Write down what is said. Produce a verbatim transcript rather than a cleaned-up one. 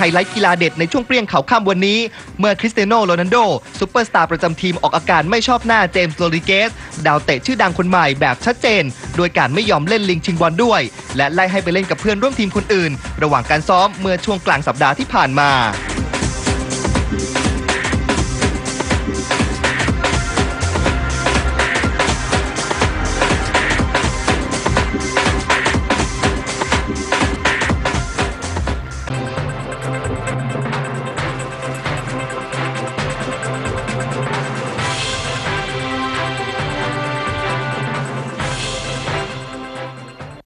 ไลท์กีฬาเด็ดในช่วงเปรี้ยงข่าวค่ำวันนี้เมื่อคริสเตียโนโรนัลโดซุปเปอร์สตาร์ประจำทีมออกอาการไม่ชอบหน้าเจมส์โรดริเกสดาวเตะชื่อดังคนใหม่แบบชัดเจนโดยการไม่ยอมเล่นลิงชิงบอลด้วยและไล่ให้ไปเล่นกับเพื่อนร่วมทีมคนอื่นระหว่างการซ้อมเมื่อช่วงกลางสัปดาห์ที่ผ่านมา